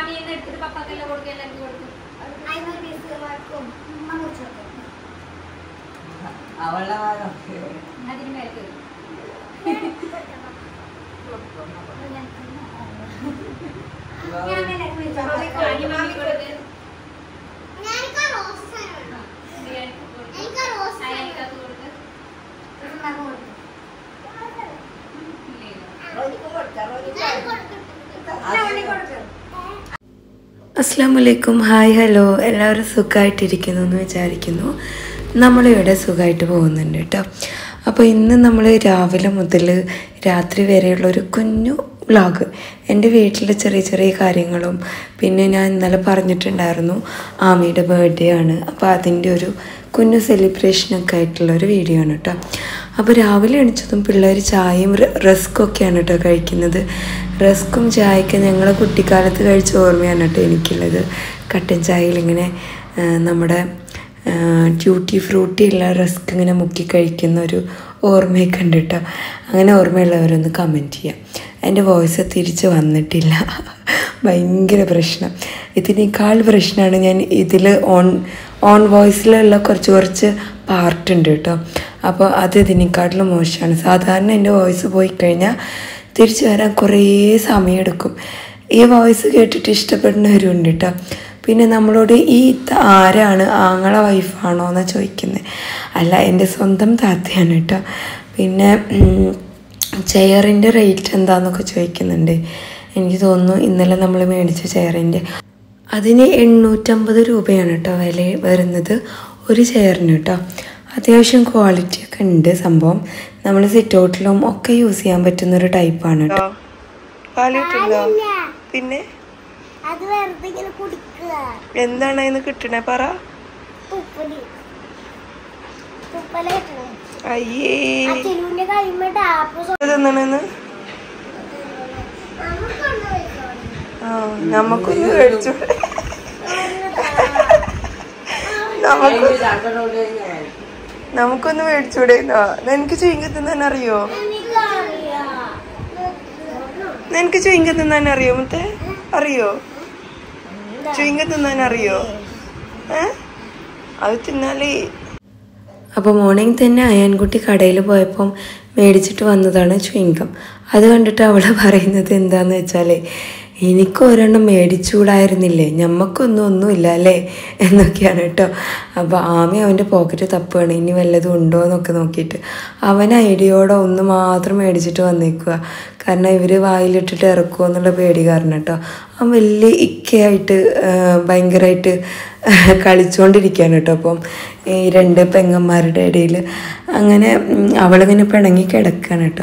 അസ്സലാമലൈക്കും. Hi, hello. എല്ലാവരും സുഖമായിട്ടിരിക്കുന്നു എന്ന് വിചാരിക്കുന്നു. നമ്മളിവിടെ സുഖമായിട്ട് പോകുന്നുണ്ട് കേട്ടോ. അപ്പോൾ ഇന്ന് നമ്മൾ രാവിലെ മുതൽ രാത്രി വരെയുള്ളൊരു കുഞ്ഞു വ്ളോഗ്, എൻ്റെ വീട്ടിലെ ചെറിയ ചെറിയ കാര്യങ്ങളും, പിന്നെ ഞാൻ ഇന്നലെ പറഞ്ഞിട്ടുണ്ടായിരുന്നു ആമിയുടെ ബർത്ത്ഡേ ആണ്, അപ്പോൾ അതിൻ്റെ ഒരു കുഞ്ഞു സെലിബ്രേഷനൊക്കെ ആയിട്ടുള്ളൊരു വീഡിയോ ആണ് കേട്ടോ. അപ്പോൾ രാവിലെ എണിച്ചതും പിള്ളേർ ചായയും റസ്ക്കൊക്കെയാണ് കേട്ടോ കഴിക്കുന്നത്. റസ്ക്കും ചായയൊക്കെ ഞങ്ങൾ കുട്ടിക്കാലത്ത് കഴിച്ച ഓർമ്മയാണ് കേട്ടോ എനിക്കുള്ളത്. കട്ടൻ ചായയിൽ ഇങ്ങനെ നമ്മുടെ ട്യൂട്ടി ഫ്രൂട്ടി ഉള്ള റസ്ക് ഇങ്ങനെ മുക്കി കഴിക്കുന്ന ഒരു ഓർമ്മയൊക്കെ ഉണ്ട് കേട്ടോ. അങ്ങനെ ഓർമ്മയുള്ളവരൊന്ന് കമൻറ്റ് ചെയ്യാം. എൻ്റെ വോയിസ് തിരിച്ച് വന്നിട്ടില്ല, ഭയങ്കര പ്രശ്നം. ഇതിനേക്കാൾ പ്രശ്നമാണ് ഞാൻ ഇതിൽ ഓൺ വോയിസിലുള്ള കുറച്ച് പാർട്ടുണ്ട് കേട്ടോ. അപ്പോൾ അത് ഇതിനേക്കാട്ടിലും മോശമാണ്. സാധാരണ എൻ്റെ വോയിസ് പോയി കഴിഞ്ഞാൽ തിരിച്ചു വരാൻ കുറേ സമയമെടുക്കും. ഈ വോയിസ് കേട്ടിട്ട് ഇഷ്ടപ്പെടുന്നവരുണ്ട് കേട്ടോ. പിന്നെ നമ്മളോട് ഈ ആരാണ്, ആങ്ങളെ വൈഫാണോ എന്ന് ചോദിക്കുന്നത്. അല്ല, എൻ്റെ സ്വന്തം താത്തയാണ് കേട്ടോ. പിന്നെ ചെയറിൻ്റെ റേറ്റ് എന്താണെന്നൊക്കെ ചോദിക്കുന്നുണ്ട്. എനിക്ക് തോന്നുന്നു ഇന്നലെ നമ്മൾ മേടിച്ച ചെയറിൻ്റെ അതിന് 850 രൂപയാണ് കേട്ടോ വില വരുന്നത് ഒരു ചെയറിന് കേട്ടോ. അത്യാവശ്യം ക്വാളിറ്റി ഒക്കെ ഉണ്ട് സംഭവം. നമ്മൾ സിറ്റ് ഔട്ടിലും ഒക്കെ യൂസ് ചെയ്യാൻ പറ്റുന്നൊരു ടൈപ്പാണ് കേട്ടോ. പിന്നെ എന്താണ് അതിന് കിട്ടണേ പറ. അയ്യേ, നമുക്കൊന്ന് മേടിച്ചൂടെ? നമുക്കൊന്ന് മേടിച്ചൂടെ? നിനക്ക് ചുയിങ്കം തിന്നാൻ അറിയോ? നിനക്ക് ചുയിങ്കം തിന്നാൻ അറിയോ? മുത്തേ അറിയോ? ചുയിങ്കം തിന്നാൻ അറിയോ? അത് തിന്നാലേ. അപ്പോൾ മോർണിംഗ് തന്നെ അയാൻകുട്ടി കടയിൽ പോയപ്പം മേടിച്ചിട്ട് വന്നതാണ് ചുയിങ്കം. അത് കണ്ടിട്ട് അവൾ പറയുന്നത് എന്താന്ന് വെച്ചാൽ, എനിക്ക് ഒരെണ്ണം മേടിച്ചുകൂടായിരുന്നില്ലേ, ഒന്നുമില്ല അല്ലേ എന്നൊക്കെയാണ് കേട്ടോ. അപ്പോൾ ആമി അവൻ്റെ പോക്കറ്റ് തപ്പുകയാണ്, ഇനി വല്ലതും ഉണ്ടോ എന്നൊക്കെ നോക്കിയിട്ട്. അവൻ ഐഡിയോടെ ഒന്ന് മാത്രം മേടിച്ചിട്ട് വന്നേക്കുക. കാരണം ഇവർ വായിലിട്ടിട്ട് ഇറക്കുമോ എന്നുള്ള പേടി കാരണം കേട്ടോ. അവൻ വലിയ ഇക്കയായിട്ട് ഭയങ്കരമായിട്ട് കളിച്ചുകൊണ്ടിരിക്കുകയാണ് കേട്ടോ. അപ്പം ഈ രണ്ട് പെങ്ങന്മാരുടെ ഇടയിൽ അങ്ങനെ അവളിങ്ങനെ പിണങ്ങി കിടക്കുകയാണ് കേട്ടോ.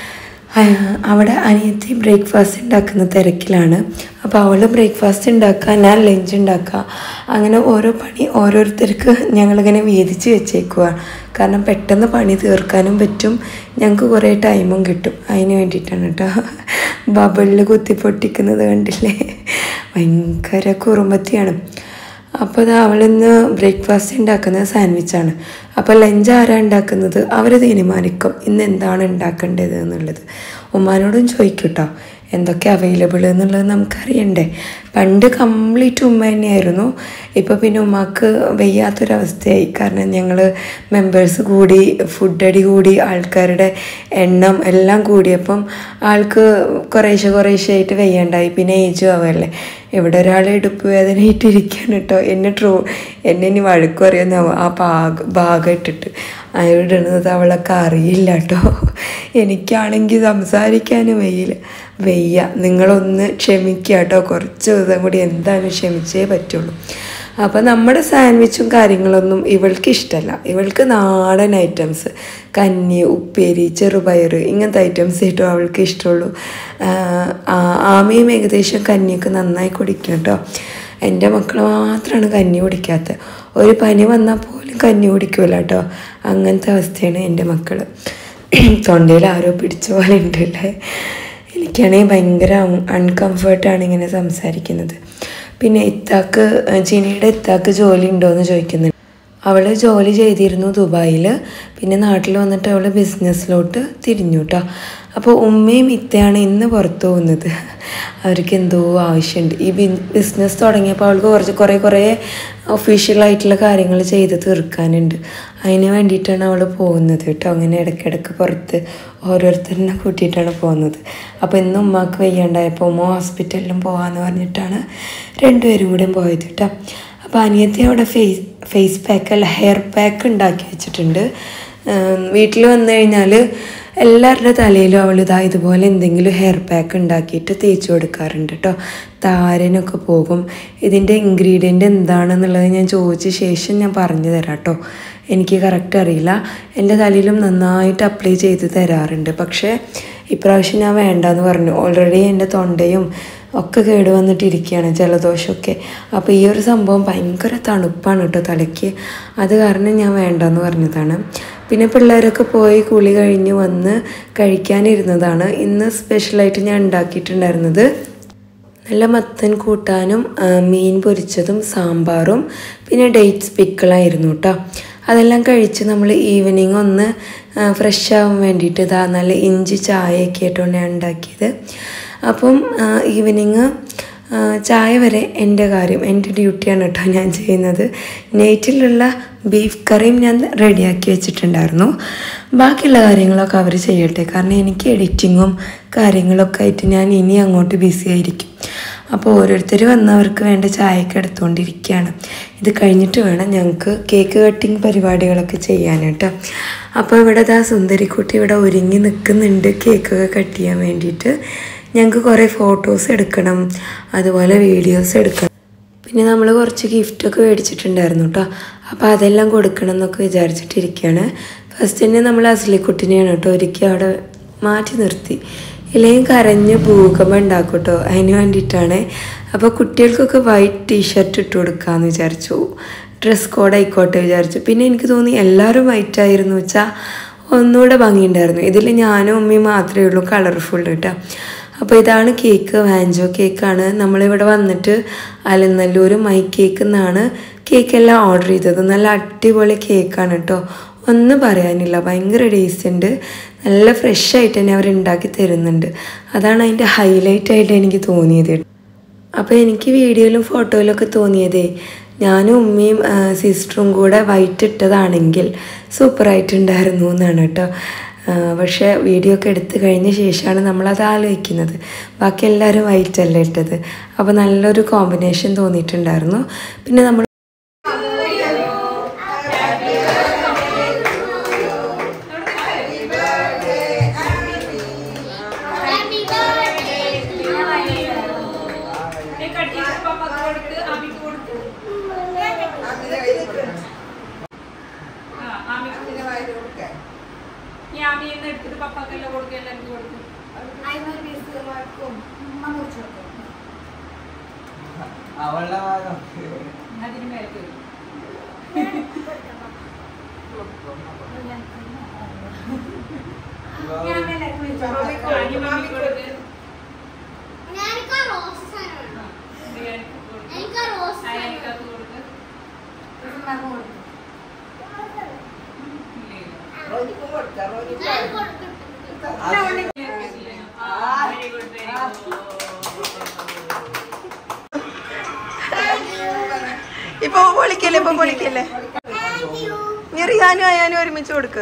അവിടെ അനിയത്തി ബ്രേക്ക്ഫാസ്റ്റ് ഉണ്ടാക്കുന്ന തിരക്കിലാണ്. അപ്പോൾ അവൾ ബ്രേക്ക്ഫാസ്റ്റ് ഉണ്ടാക്കുക, ഞാൻ ലഞ്ച് ഉണ്ടാക്കുക. അങ്ങനെ ഓരോ പണി ഓരോരുത്തർക്ക് ഞങ്ങളിങ്ങനെ വീതിച്ച് വെച്ചേക്കുക. കാരണം പെട്ടെന്ന് പണി തീർക്കാനും പറ്റും, ഞങ്ങൾക്ക് കുറേ ടൈമും കിട്ടും. അതിന് വേണ്ടിയിട്ടാണ് കേട്ടോ. ബബിളിൽ കുത്തി പൊട്ടിക്കുന്നത് കണ്ടില്ലേ, ഭയങ്കര കുറുമ്പത്തിയാണ്. അപ്പോൾ അത് അവളിന്ന് ബ്രേക്ക്ഫാസ്റ്റ് ഉണ്ടാക്കുന്നത് സാൻഡ്വിച്ചാണ്. അപ്പോൾ ലഞ്ച് ആരാ ഉണ്ടാക്കുന്നത് അവർ തീരുമാനിക്കും ഇന്ന് എന്താണ് ഉണ്ടാക്കേണ്ടത് എന്നുള്ളത്. ഉമ്മാനോടും ചോദിക്കും കേട്ടോ എന്തൊക്കെ അവൈലബിൾ എന്നുള്ളത് നമുക്കറിയണ്ടേ. പണ്ട് കംപ്ലീറ്റ് ഉമ്മ തന്നെയായിരുന്നു. ഇപ്പോൾ പിന്നെ ഉമ്മാക്ക് വയ്യാത്തൊരവസ്ഥയായി. കാരണം ഞങ്ങൾ മെമ്പേഴ്സ് കൂടി, ഫുഡ് കൂടി, ആൾക്കാരുടെ എണ്ണം എല്ലാം കൂടിയപ്പം ആൾക്ക് കുറേശ്ശെ ആയിട്ട് വയ്യാണ്ടായി. പിന്നെ ഏജും ആവല്ലേ. ഇവിടെ ഒരാൾ ഇടുപ്പ് വേദനയായിട്ടിരിക്കുകയാണ് കേട്ടോ. എന്നെ ഇനി വഴക്കും അറിയാമെന്നാവും ആ ഭാഗം ഇട്ടിട്ട് ഇടുന്നത് അവളൊക്കെ അറിയില്ല കേട്ടോ. എനിക്കാണെങ്കിൽ സംസാരിക്കാനും വയ്യ. നിങ്ങളൊന്ന് ക്ഷമിക്കുക കേട്ടോ. കുറച്ച് ദിവസം കൂടി എന്തായാലും ക്ഷമിച്ചേ പറ്റുള്ളൂ. അപ്പോൾ നമ്മുടെ സാൻഡ്വിച്ചും കാര്യങ്ങളൊന്നും ഇവൾക്ക് ഇഷ്ടമല്ല. ഇവൾക്ക് നാടൻ ഐറ്റംസ്, കഞ്ഞി, ഉപ്പേരി, ചെറുപയർ, ഇങ്ങനത്തെ ഐറ്റംസ് ഏറ്റവും അവൾക്ക് ഇഷ്ടമുള്ളൂ. ആമയും ഏകദേശം കഞ്ഞിയൊക്കെ നന്നായി കുടിക്കും കേട്ടോ. എൻ്റെ മക്കൾ മാത്രമാണ് കഞ്ഞി കുടിക്കാത്തത്. ഒരു പനി വന്നാൽ പോലും കഞ്ഞി കുടിക്കില്ല കേട്ടോ. അങ്ങനത്തെ അവസ്ഥയാണ് എൻ്റെ മക്കൾ. തൊണ്ടയിൽ ആരോ പിടിച്ച പോലെ ഉണ്ടല്ലേ. എനിക്കാണെങ്കിൽ ഭയങ്കര അൺകംഫർട്ടാണ് ഇങ്ങനെ സംസാരിക്കുന്നത്. പിന്നെ ജിനിയുടെ ഇത്താക്ക് ജോലി ഉണ്ടോ എന്ന് ചോദിക്കുന്നുണ്ട്. അവൾ ജോലി ചെയ്തിരുന്നു ദുബായിൽ. പിന്നെ നാട്ടിൽ വന്നിട്ട് അവൾ ബിസിനസ്സിലോട്ട് തിരിഞ്ഞു കേട്ടോ. അപ്പോൾ ഉമ്മയും ഇത്തയാണ് ഇന്ന് പുറത്തു പോകുന്നത്. അവർക്ക് എന്തോ ആവശ്യമുണ്ട്. ഈ ബിസിനസ് തുടങ്ങിയപ്പോൾ അവൾക്ക് കുറേ ഒഫീഷ്യലായിട്ടുള്ള കാര്യങ്ങൾ ചെയ്ത് തീർക്കാനുണ്ട്. അതിന് വേണ്ടിയിട്ടാണ് അവൾ പോകുന്നത് കേട്ടോ. അങ്ങനെ ഇടയ്ക്കിടയ്ക്ക് പുറത്ത് ഓരോരുത്തരിനെ കൂട്ടിയിട്ടാണ് പോകുന്നത്. അപ്പോൾ ഇന്ന് ഉമ്മാക്ക് വയ്യാണ്ടായപ്പോൾ ഉമ്മ ഹോസ്പിറ്റലിലും പോകാമെന്ന് പറഞ്ഞിട്ടാണ് രണ്ടുപേരും കൂടെയും പോയത് കേട്ടോ. അപ്പോൾ അനിയത്തി അവിടെ ഫേസ് പാക്ക് അല്ല ഹെയർ പാക്ക് ഉണ്ടാക്കി വെച്ചിട്ടുണ്ട്. വീട്ടിൽ വന്നു കഴിഞ്ഞാൽ എല്ലാവരുടെ തലയിലും അവൾ ഇതുപോലെ എന്തെങ്കിലും ഹെയർ പാക്ക് ഉണ്ടാക്കിയിട്ട് തേച്ച് കൊടുക്കാറുണ്ട് കേട്ടോ. താരനൊക്കെ പോകും. ഇതിൻ്റെ ഇൻഗ്രീഡിയൻ്റ് എന്താണെന്നുള്ളത് ഞാൻ ചോദിച്ച ശേഷം ഞാൻ പറഞ്ഞു തരാം കേട്ടോ. എനിക്ക് കറക്റ്റ് അറിയില്ല. എൻ്റെ തലയിലും നന്നായിട്ട് അപ്ലൈ ചെയ്ത് തരാറുണ്ട്. പക്ഷേ ഇപ്രാവശ്യം ഞാൻ വേണ്ടാന്ന് പറഞ്ഞു. ഓൾറെഡി എൻ്റെ തൊണ്ടയും ഒക്കെ കേട് വന്നിട്ടിരിക്കുകയാണ്, ജലദോഷമൊക്കെ. അപ്പോൾ ഈ ഒരു സംഭവം ഭയങ്കര തണുപ്പാണ് കേട്ടോ തലയ്ക്ക്. അത് കാരണം ഞാൻ വേണ്ടാന്ന് പറഞ്ഞതാണ്. പിന്നെ പിള്ളേരൊക്കെ പോയി കുളി കഴിഞ്ഞ് വന്ന് കഴിക്കാനിരുന്നതാണ്. ഇന്ന് സ്പെഷ്യലായിട്ട് ഞാൻ ഉണ്ടാക്കിയിട്ടുണ്ടായിരുന്നത് നല്ല മത്തൻ കൂട്ടാനും മീൻ പൊരിച്ചതും സാമ്പാറും പിന്നെ ഡേറ്റ്സ് പിക്കിളായിരുന്നു കേട്ടോ. അതെല്ലാം കഴിച്ച് നമ്മൾ ഈവനിങ് ഒന്ന് ഫ്രഷ് ആവാൻ വേണ്ടിയിട്ട് നല്ല ഇഞ്ചി ചായയൊക്കെ ആയിട്ടാണ് ഞാൻ ഉണ്ടാക്കിയത്. അപ്പം ഈവനിങ് ചായ വരെ എൻ്റെ കാര്യം, എൻ്റെ ഡ്യൂട്ടിയാണ് കേട്ടോ ഞാൻ ചെയ്യുന്നത്. നൈറ്റിലുള്ള ബീഫ് കറിയും ഞാൻ റെഡിയാക്കി വെച്ചിട്ടുണ്ടായിരുന്നു. ബാക്കിയുള്ള കാര്യങ്ങളൊക്കെ അവർ ചെയ്യട്ടെ. കാരണം എനിക്ക് എഡിറ്റിങ്ങും കാര്യങ്ങളൊക്കെ ആയിട്ട് ഞാൻ ഇനി അങ്ങോട്ട് ബിസി ആയിരിക്കും. അപ്പോൾ ഓരോരുത്തർ വന്നവർക്ക് വേണ്ട ചായയൊക്കെ എടുത്തുകൊണ്ടിരിക്കുകയാണ്. ഇത് കഴിഞ്ഞിട്ട് വേണം ഞങ്ങൾക്ക് കേക്ക് കട്ടിങ് പരിപാടികളൊക്കെ ചെയ്യാൻ കേട്ടോ. അപ്പോൾ ഇവിടെ സുന്ദരിക്കുട്ടി ഇവിടെ ഒരുങ്ങി നിൽക്കുന്നുണ്ട് കേക്കൊക്കെ കട്ട് ചെയ്യാൻ വേണ്ടിയിട്ട്. ഞങ്ങൾക്ക് കുറേ ഫോട്ടോസ് എടുക്കണം, അതുപോലെ വീഡിയോസ് എടുക്കണം. പിന്നെ നമ്മൾ കുറച്ച് ഗിഫ്റ്റൊക്കെ മേടിച്ചിട്ടുണ്ടായിരുന്നു കേട്ടോ. അപ്പോൾ അതെല്ലാം കൊടുക്കണം എന്നൊക്കെ വിചാരിച്ചിട്ടിരിക്കുകയാണ്. ഫസ്റ്റ് തന്നെ നമ്മൾ അസ്ലിക്കുട്ടിനെയാണ് കേട്ടോ ഒരുക്കി അവിടെ മാറ്റി നിർത്തി. ഇല്ലെങ്കിൽ കരഞ്ഞ് ഭൂകമ്പം ഉണ്ടാക്കും കേട്ടോ. അതിന് വേണ്ടിയിട്ടാണ്. അപ്പോൾ കുട്ടികൾക്കൊക്കെ വൈറ്റ് ടീഷർട്ട് ഇട്ട് കൊടുക്കാമെന്ന് വിചാരിച്ചു. ഡ്രസ് കോഡ് ആയിക്കോട്ടെ വിചാരിച്ചു. പിന്നെ എനിക്ക് തോന്നി എല്ലാവരും വൈറ്റ് ആയിരുന്നു വെച്ചാൽ ഒന്നുകൂടെ ഭംഗിയുണ്ടായിരുന്നു. ഇതിൽ ഞാനും ഉമ്മയും മാത്രമേ ഉള്ളൂ കളർഫുൾ കേട്ടോ. അപ്പോൾ ഇതാണ് കേക്ക്, വാഞ്ചോ കേക്കാണ്. നമ്മളിവിടെ വന്നിട്ട് അലനല്ലൂർ മൈ കേക്ക് എന്നാണ് കേക്കെല്ലാം ഓർഡർ ചെയ്തത്. നല്ല അടിപൊളി കേക്കാണ് കേട്ടോ, ഒന്നും പറയാനില്ല. ഭയങ്കര ടേസ്റ്റ് ഉണ്ട്. നല്ല ഫ്രഷ് ആയിട്ട് തന്നെ അവർ ഉണ്ടാക്കി തരുന്നുണ്ട്. അതാണ് അതിൻ്റെ ഹൈലൈറ്റ് ആയിട്ട് എനിക്ക് തോന്നിയത്. അപ്പോൾ എനിക്ക് വീഡിയോയിലും ഫോട്ടോയിലൊക്കെ തോന്നിയതേ ഞാനും ഉമ്മയും സിസ്റ്ററും കൂടെ വൈറ്റ് ഇട്ടതാണെങ്കിൽ സൂപ്പറായിട്ടുണ്ടായിരുന്നു എന്നാണ് കേട്ടോ. പക്ഷേ വീഡിയോ ഒക്കെ എടുത്തു കഴിഞ്ഞ ശേഷമാണ് നമ്മളത് ആലോചിക്കുന്നത്. ബാക്കി എല്ലാവരും വൈറ്റ് അല്ലേ ഇട്ടത്. അപ്പോൾ നല്ലൊരു കോമ്പിനേഷൻ തോന്നിയിട്ടുണ്ടായിരുന്നു. പിന്നെ നമ്മൾ അവളുടെ ഭാഗം ഇപ്പൊ പൊളിക്കല്ലേ നീ റിയാനും അയാനും ഒരുമിച്ച് കൊടുക്ക്.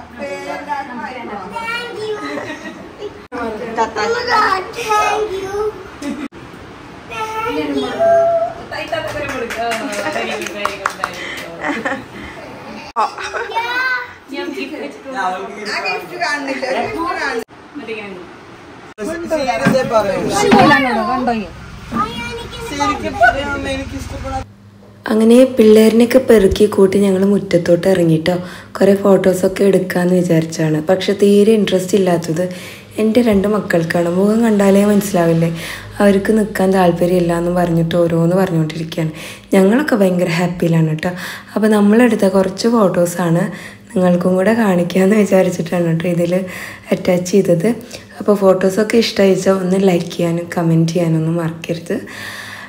അങ്ങനെ പിള്ളേരിനെയൊക്കെ പെറുക്കി കൂട്ടി ഞങ്ങൾ മുറ്റത്തോട്ട് ഇറങ്ങിയിട്ടോ. കുറേ ഫോട്ടോസൊക്കെ എടുക്കാമെന്ന് വിചാരിച്ചാണ്. പക്ഷെ തീരെ ഇൻട്രസ്റ്റ് ഇല്ലാത്തത് എൻ്റെ രണ്ട് മക്കൾക്കാണ്. മുഖം കണ്ടാലേ മനസ്സിലാവില്ലേ, അവർക്ക് നിൽക്കാൻ താല്പര്യമില്ല എന്ന് പറഞ്ഞിട്ട് ഓരോന്ന് പറഞ്ഞുകൊണ്ടിരിക്കുകയാണ്. ഞങ്ങളൊക്കെ ഭയങ്കര ഹാപ്പിയിലാണ് കേട്ടോ. അപ്പോൾ നമ്മളെടുത്ത കുറച്ച് ഫോട്ടോസാണ് നിങ്ങൾക്കും കൂടെ കാണിക്കാമെന്ന് വിചാരിച്ചിട്ടാണ് കേട്ടോ ഇതിൽ അറ്റാച്ച് ചെയ്തത്. അപ്പോൾ ഫോട്ടോസൊക്കെ ഇഷ്ടമായിച്ചാൽ ഒന്ന് ലൈക്ക് ചെയ്യാനും കമൻറ്റ് ചെയ്യാനൊന്നും മറക്കരുത്.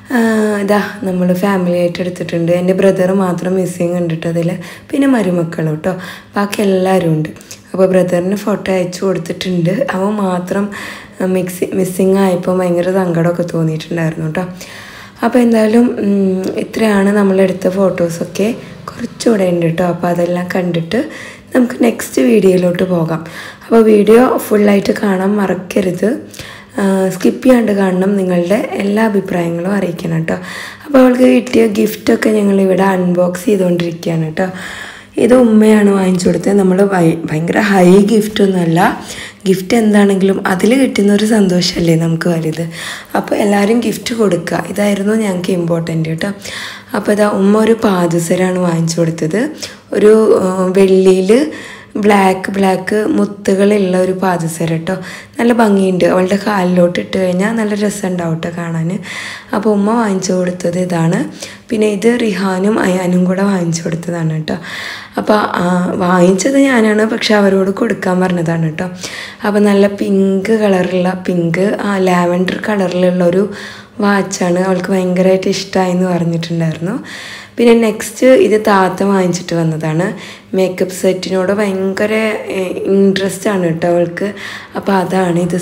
ഇതാ നമ്മൾ ഫാമിലി ആയിട്ട് എടുത്തിട്ടുണ്ട്. എൻ്റെ ബ്രദർ മാത്രം മിസ്സിങ് കണ്ടിട്ട് അതിൽ, പിന്നെ മരുമക്കളും കേട്ടോ, ബാക്കി എല്ലാവരും ഉണ്ട്. അപ്പോൾ ബ്രദറിന് ഫോട്ടോ അയച്ചു കൊടുത്തിട്ടുണ്ട്. അവൻ മാത്രം മിസ്സിങ് ആയപ്പോൾ ഭയങ്കര സങ്കടമൊക്കെ തോന്നിയിട്ടുണ്ടായിരുന്നു കേട്ടോ. അപ്പോൾ എന്തായാലും ഇത്രയാണ് നമ്മളെടുത്ത ഫോട്ടോസൊക്കെ. കുറച്ചുകൂടെ ഉണ്ട് കേട്ടോ. അപ്പോൾ അതെല്ലാം കണ്ടിട്ട് നമുക്ക് നെക്സ്റ്റ് വീഡിയോയിലോട്ട് പോകാം. അപ്പോൾ വീഡിയോ ഫുള്ളായിട്ട് കാണാൻ മറക്കരുത്, സ്കിപ്പ് ചെയ്യാണ്ട് കാണണം. നിങ്ങളുടെ എല്ലാ അഭിപ്രായങ്ങളും അറിയിക്കണം കേട്ടോ. അപ്പോൾ അവൾക്ക് കിട്ടിയ ഗിഫ്റ്റൊക്കെ ഞങ്ങളിവിടെ അൺബോക്സ് ചെയ്തുകൊണ്ടിരിക്കുകയാണ് കേട്ടോ. ഇത് ഉമ്മയാണ് വാങ്ങിച്ചു കൊടുത്തത്. നമ്മൾ ഭയങ്കര ഹൈ ഗിഫ്റ്റൊന്നുമല്ല, ഗിഫ്റ്റ് എന്താണെങ്കിലും അതിൽ കിട്ടുന്ന ഒരു സന്തോഷമല്ലേ നമുക്ക് വലുത്. അപ്പോൾ എല്ലാവരും ഗിഫ്റ്റ് കൊടുക്കുക, ഇതായിരുന്നു ഞങ്ങൾക്ക് ഇമ്പോർട്ടൻ്റ് കേട്ടോ. അപ്പോൾ ഇതാ ഉമ്മ ഒരു പാദസരമാണ് വാങ്ങിച്ചു കൊടുത്തത്. ഒരു വെള്ളിയിൽ ബ്ലാക്ക് മുത്തുകളുള്ള ഒരു പാദസരം കേട്ടോ. നല്ല ഭംഗിയുണ്ട്. അവളുടെ കാലിലോട്ട് ഇട്ട് കഴിഞ്ഞാൽ നല്ല രസം ഉണ്ടാവും കേട്ടോ കാണാൻ. അപ്പോൾ ഉമ്മ വാങ്ങിച്ചു കൊടുത്തത് ഇതാണ്. പിന്നെ ഇത് റിഹാനും അയാനും കൂടെ വാങ്ങിച്ചു കൊടുത്തതാണ് കേട്ടോ. അപ്പോൾ വാങ്ങിച്ചത് ഞാനാണ്, പക്ഷെ അവരോട് കൊടുക്കാൻ പറഞ്ഞതാണ് കേട്ടോ. അപ്പോൾ നല്ല പിങ്ക് കളറുള്ള ലാവൻഡർ കളറിലുള്ള ഒരു വാച്ചാണ്. അവൾക്ക് ഭയങ്കരമായിട്ട് ഇഷ്ടമായെന്ന് പറഞ്ഞിട്ടുണ്ടായിരുന്നു. പിന്നെ നെക്സ്റ്റ് ഇത് താത്ത വാങ്ങിച്ചിട്ട് വന്നതാണ്. മേക്കപ്പ് സെറ്റിനോട് ഭയങ്കര ഇൻട്രസ്റ്റ് ആണ് കേട്ടോ അവൾക്ക്. അപ്പോൾ അതാണ് ഇത്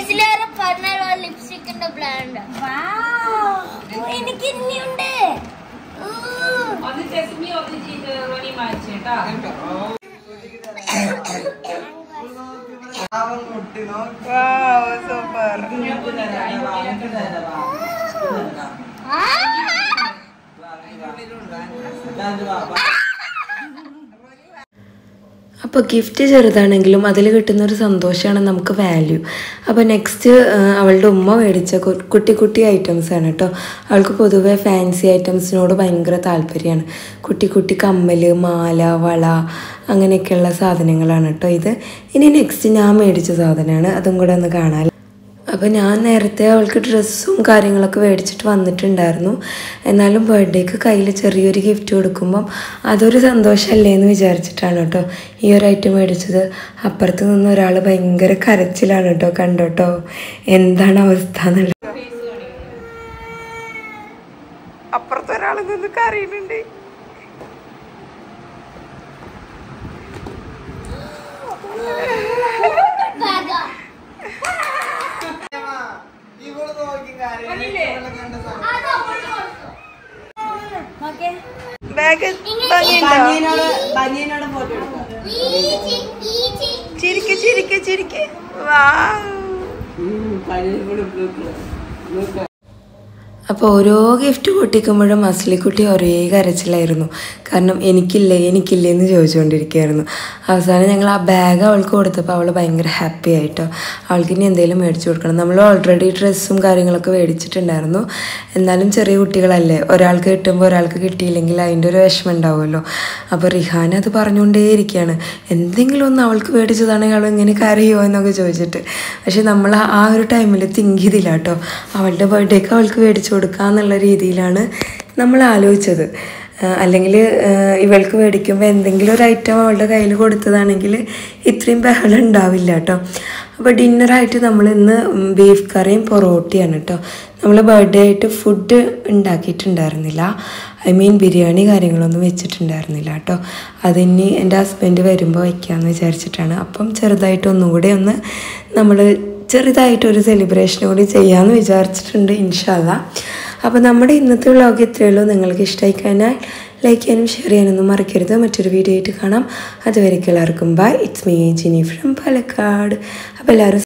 അപ്പോൾ ഗിഫ്റ്റ് ചെറുതാണെങ്കിലും അതിൽ കിട്ടുന്നൊരു സന്തോഷമാണ് നമുക്ക് വാല്യൂ. അപ്പോൾ നെക്സ്റ്റ് അവളുടെ ഉമ്മ മേടിച്ച കുട്ടി ഐറ്റംസാണ് കേട്ടോ. അവൾക്ക് പൊതുവേ ഫാൻസി ഐറ്റംസിനോട് ഭയങ്കര താല്പര്യമാണ്. കുട്ടി കമ്മൽ, മാല, വള അങ്ങനെയൊക്കെയുള്ള സാധനങ്ങളാണ് കേട്ടോ ഇത്. ഇനി നെക്സ്റ്റ് ഞാൻ മേടിച്ച സാധനമാണ്, അതും കൂടെ ഒന്ന് കാണാം. അപ്പോൾ ഞാൻ നേരത്തെ അവൾക്ക് ഡ്രസ്സും കാര്യങ്ങളൊക്കെ മേടിച്ചിട്ട് വന്നിട്ടുണ്ടായിരുന്നു. എന്നാലും ബർത്ത്ഡേക്ക് കയ്യിൽ ചെറിയൊരു ഗിഫ്റ്റ് കൊടുക്കുമ്പം അതൊരു സന്തോഷമല്ലേ എന്ന് വിചാരിച്ചിട്ടാണ് കേട്ടോ ഈ ഒരു ഐറ്റം മേടിച്ചത്. അപ്പുറത്ത് നിന്ന് ഒരാൾ ഭയങ്കര കരച്ചിലാണ് കേട്ടോ, കണ്ടോട്ടോ എന്താണ് അവസ്ഥ എന്നുള്ളത്. അപ്പുറത്ത് ഒരാൾ നിന്ന് കരയുന്നുണ്ട്. ചിരിക്ക്. അപ്പോൾ ഓരോ ഗിഫ്റ്റ് പൊട്ടിക്കുമ്പോഴും മസ്ലിക്കുട്ടി ഒരേ കരച്ചിലായിരുന്നു. കാരണം എനിക്കില്ലേ എന്ന് ചോദിച്ചുകൊണ്ടിരിക്കുകയായിരുന്നു. അവസാനം ഞങ്ങൾ ആ ബാഗ് അവൾക്ക് കൊടുത്തപ്പോൾ അവൾ ഭയങ്കര ഹാപ്പി ആയിട്ടോ. അവൾക്ക് ഇനി എന്തെങ്കിലും മേടിച്ചു കൊടുക്കണം. നമ്മൾ ഓൾറെഡി ഡ്രസ്സും കാര്യങ്ങളൊക്കെ മേടിച്ചിട്ടുണ്ടായിരുന്നു. എന്നാലും ചെറിയ കുട്ടികളല്ലേ, ഒരാൾക്ക് കിട്ടുമ്പോൾ ഒരാൾക്ക് കിട്ടിയില്ലെങ്കിൽ അതിൻ്റെ ഒരു വിഷമം ഉണ്ടാവുമല്ലോ. അപ്പോൾ റിഹാൻ അത് പറഞ്ഞുകൊണ്ടേയിരിക്കുകയാണ്, എന്തെങ്കിലും ഒന്ന് അവൾക്ക് മേടിച്ചതാണെങ്കിൽ അവൾ ഇങ്ങനെ കരയുമോ എന്നൊക്കെ ചോദിച്ചിട്ട്. പക്ഷെ നമ്മൾ ആ ഒരു ടൈമിൽ തിങ്ക് ചെയ്തില്ല കേട്ടോ. അവളുടെ ബർത്ത്ഡേക്ക് അവൾക്ക് മേടിച്ചു കൊടുക്കാന്നുള്ള രീതിയിലാണ് നമ്മൾ ആലോചിച്ചത്. അല്ലെങ്കിൽ ഇവൾക്ക് മേടിക്കുമ്പോൾ എന്തെങ്കിലും ഒരു ഐറ്റം അവളുടെ കയ്യിൽ കൊടുത്തതാണെങ്കിൽ ഇത്രയും ബഹളം ഉണ്ടാവില്ല കേട്ടോ. അപ്പോൾ ഡിന്നറായിട്ട് നമ്മൾ ഇന്ന് ബീഫ് കറിയും പൊറോട്ടയാണ് കേട്ടോ. നമ്മൾ ബർത്ത്ഡേ ആയിട്ട് ഫുഡ് ഉണ്ടാക്കിയിട്ടുണ്ടായിരുന്നില്ല, ബിരിയാണി കാര്യങ്ങളൊന്നും വെച്ചിട്ടുണ്ടായിരുന്നില്ല കേട്ടോ. അതിനി എൻ്റെ ഹസ്ബൻഡ് വരുമ്പോൾ വയ്ക്കാമെന്ന് വിചാരിച്ചിട്ടാണ്. അപ്പം ചെറുതായിട്ടൊന്നുകൂടെ നമ്മൾ ചെറുതായിട്ടൊരു സെലിബ്രേഷൻ കൂടി ചെയ്യാമെന്ന് വിചാരിച്ചിട്ടുണ്ട് ഇൻഷാ അല്ലാ. അപ്പോൾ നമ്മുടെ ഇന്നത്തെ വ്ളോഗ് ഇത്രയേ ഉള്ളൂ. നിങ്ങൾക്ക് ഇഷ്ടമായി കഴിഞ്ഞാൽ ലൈക്ക് ചെയ്യാനും ഷെയർ ചെയ്യാനൊന്നും മറക്കരുത്. മറ്റൊരു വീഡിയോ ആയിട്ട് കാണാം. അതുവരേക്കും എല്ലാവർക്കും bye. It's me Jini from Palakkad. അപ്പോൾ എല്ലാവരും